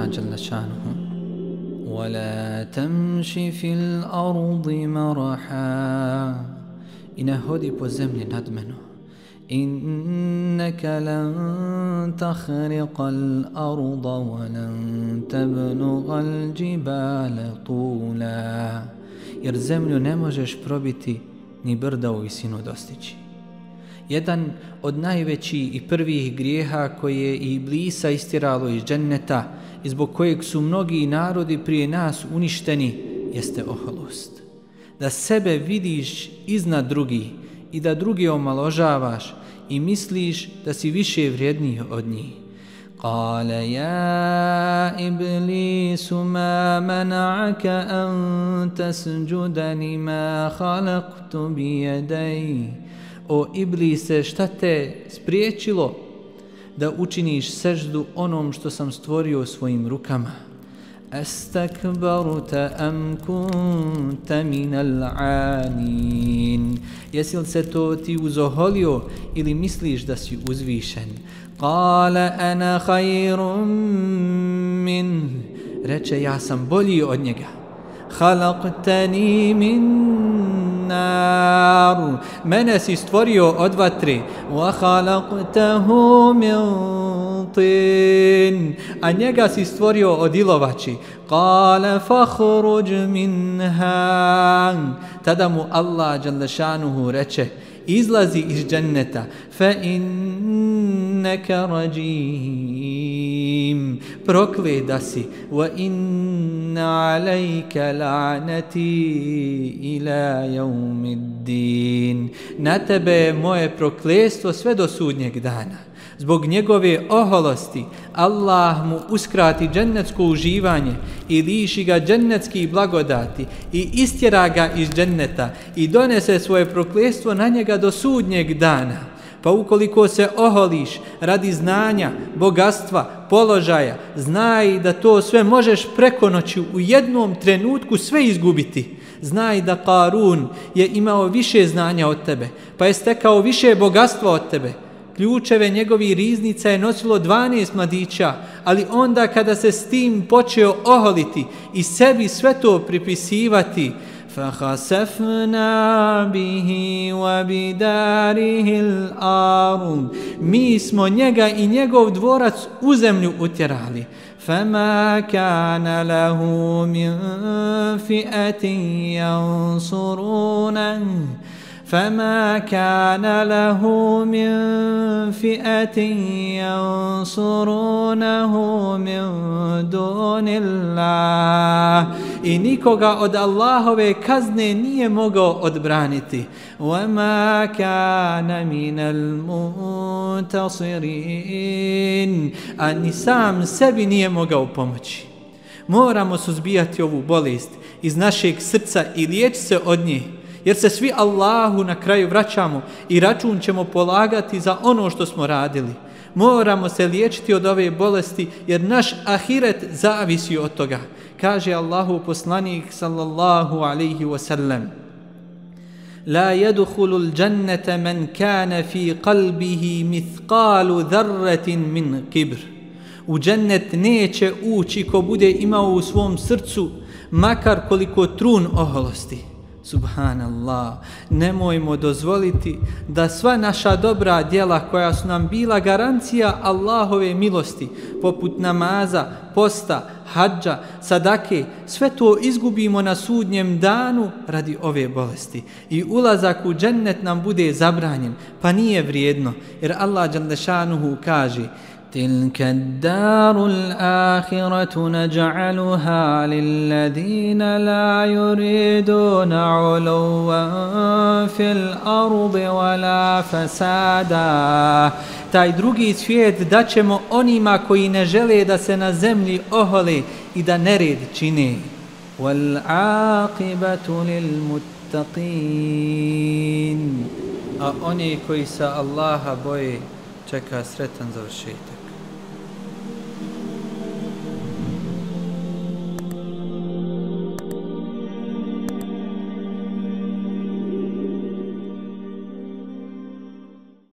Allah dželle šanuhu: وَلَا تَمْشِ فِي الْأَرْضِ مَرَحًا, i ne hodi po zemlji nadmeno. إِنَّكَ لَن تَخْرِقَ الْأَرْضَ وَلَن تَبْلُغَ الْجِبَالَ طُولًا, jer zemlju ne možeš probiti ni brda u visinu dostići. Jedan od najvećih i prvih grijeha koje je Iblisa istjeralo iz dženneta i zbog kojeg su mnogi narodi prije nas uništeni jeste oholost. Da sebe vidiš iznad drugih i da druge omaložavaš i misliš da si više vrijedniji od njih. قال يا إبليس ما منعك أن تسجد لما خلقت بيدي. O Iblise, šta te spriječilo da učiniš seždu onom što sam stvorio svojim rukama? Astakbarta am kunta minal alin. Jesi li se to ti uzoholio ili misliš da si uzvišen? Kale ana khayrun min. Reče, ja sam bolji od njega. Khalaqtani min nar. Mene si stvorio od vatre. Wa khalaqtahu min tin. A njega si stvorio od ilovači. Kale fakhruj minha. Tada mu Allah dželle šanuhu reče, izlazi iz dženneta. Fa innaka rajim. Prokleda si. Wa inna alejka la'nati ila jaumiddin. Na tebe je moje prokletstvo sve do sudnjeg dana. Zbog njegove oholosti Allah mu uskrati džennetsko uživanje i liši ga džennetskih blagodati i istjera ga iz dženneta i donese svoje prokletstvo na njega do sudnjeg dana. Pa ukoliko se oholiš radi znanja, bogatstva, položaja, znaj da to sve možeš preko noći u jednom trenutku sve izgubiti. Znaj da Karun je imao više znanja od tebe, pa je stekao više bogatstva od tebe. Ključeve njegovih riznica je nosilo 12 mladića, ali onda kada se s tim počeo oholiti i sebi sve to pripisivati, فَخَسَفْنَا بِهِ وَبِدَارِهِ الْأَرْضِ, mi smo njega i njegov dvorac u zemlju utjerali. فَمَا كَانَ لَهُ مِنْ فِئَةٍ يَنْصُرُونَهُ فما كان له من فئة ينصرونه من دون الله. I nikoga od Allahove kazne nije mogao odbraniti. وما كان من المنتصرين. A ni sam sebi nije mogao pomoći. Moramo suzbijati ovu bolest iz našeg srca i liječiti se od nje. Jer se svi Allahu na kraju vraćamo i račun ćemo polagati za ono što smo radili. Moramo se liječiti od ove bolesti jer naš ahiret zavisi od toga. Kaže Allahu poslanik sallallahu alaihi wasallam: La yadkhulul džannete men kana fi qalbihi mithqalu dharratin min kibr. U džennet neće ući ko bude imao u svom srcu makar koliko trun oholosti. Subhanallah, nemojmo dozvoliti da sva naša dobra djela koja su nam bila garancija Allahove milosti, poput namaza, posta, hadža, sadake, sve to izgubimo na sudnjem danu radi ove bolesti. I ulazak u džennet nam bude zabranjen, pa nije vrijedno, jer Allah dželle šanuhu kaže: تلك الدار الآخرة نجعلها للذين لا يريدون علوا في الأرض ولا فسادا. Taj drugi svijet daćemo onima koji ne žele da se na zemlji ohole i da nered čine. وَالْعَاقِبَةُ لِلْمُتَّقِينَ. A oni koji se Allaha boje čeka sretan završetak.